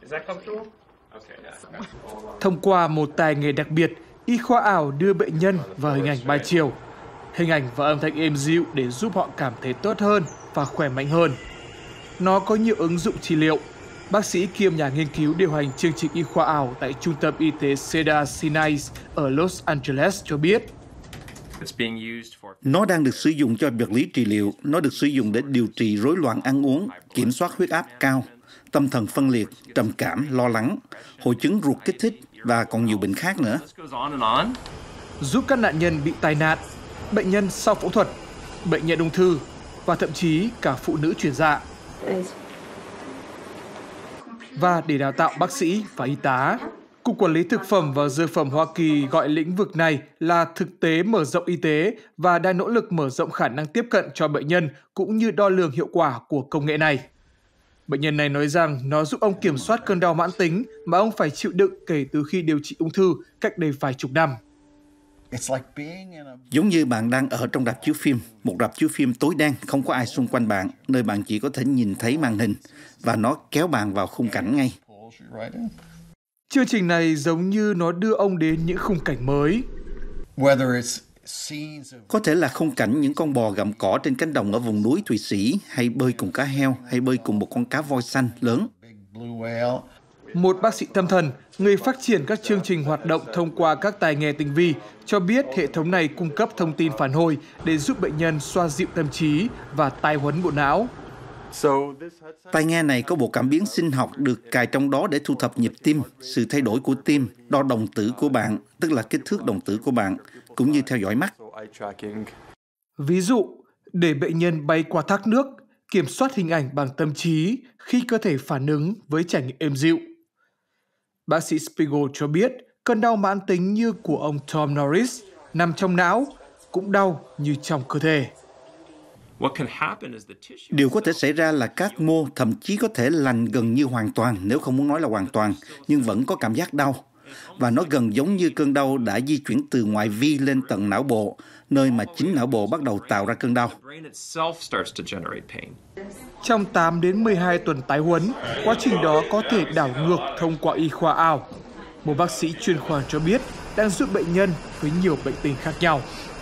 Thông qua một tài nghề đặc biệt, y khoa ảo đưa bệnh nhân vào hình ảnh 3 chiều, hình ảnh và âm thanh êm dịu để giúp họ cảm thấy tốt hơn và khỏe mạnh hơn. Nó có nhiều ứng dụng trị liệu. Bác sĩ kiêm nhà nghiên cứu điều hành chương trình y khoa ảo tại Trung tâm Y tế Cedars-Sinai ở Los Angeles cho biết. Nó đang được sử dụng cho vật lý trị liệu, nó được sử dụng để điều trị rối loạn ăn uống, kiểm soát huyết áp cao, tâm thần phân liệt, trầm cảm, lo lắng, hội chứng ruột kích thích và còn nhiều bệnh khác nữa. Giúp các nạn nhân bị tai nạn, bệnh nhân sau phẫu thuật, bệnh nhân ung thư và thậm chí cả phụ nữ chuyển dạ. Và để đào tạo bác sĩ và y tá, Cục Quản lý Thực phẩm và Dược phẩm Hoa Kỳ gọi lĩnh vực này là thực tế mở rộng y tế và đang nỗ lực mở rộng khả năng tiếp cận cho bệnh nhân cũng như đo lường hiệu quả của công nghệ này. Bệnh nhân này nói rằng nó giúp ông kiểm soát cơn đau mãn tính mà ông phải chịu đựng kể từ khi điều trị ung thư cách đây vài chục năm. Giống như bạn đang ở trong rạp chiếu phim, một rạp chiếu phim tối đen, không có ai xung quanh bạn, nơi bạn chỉ có thể nhìn thấy màn hình và nó kéo bạn vào khung cảnh ngay. Chương trình này giống như nó đưa ông đến những khung cảnh mới. Có thể là khung cảnh những con bò gặm cỏ trên cánh đồng ở vùng núi Thụy Sĩ, hay bơi cùng cá heo, hay bơi cùng một con cá voi xanh lớn. Một bác sĩ tâm thần, người phát triển các chương trình hoạt động thông qua các tài nghề tinh vi, cho biết hệ thống này cung cấp thông tin phản hồi để giúp bệnh nhân xoa dịu tâm trí và tái huấn bộ não. Tai nghe này có bộ cảm biến sinh học được cài trong đó để thu thập nhịp tim, sự thay đổi của tim, đo đồng tử của bạn, tức là kích thước đồng tử của bạn, cũng như theo dõi mắt. Ví dụ, để bệnh nhân bay qua thác nước, kiểm soát hình ảnh bằng tâm trí khi cơ thể phản ứng với trải nghiệm êm dịu. Bác sĩ Spiegel cho biết cơn đau mãn tính như của ông Tom Norris nằm trong não, cũng đau như trong cơ thể. Điều có thể xảy ra là các mô thậm chí có thể lành gần như hoàn toàn, nếu không muốn nói là hoàn toàn, nhưng vẫn có cảm giác đau. Và nó gần giống như cơn đau đã di chuyển từ ngoại vi lên tận não bộ, nơi mà chính não bộ bắt đầu tạo ra cơn đau. Trong 8 đến 12 tuần tái huấn, quá trình đó có thể đảo ngược thông qua y khoa ảo. Một bác sĩ chuyên khoa cho biết đang giúp bệnh nhân với nhiều bệnh tình khác nhau.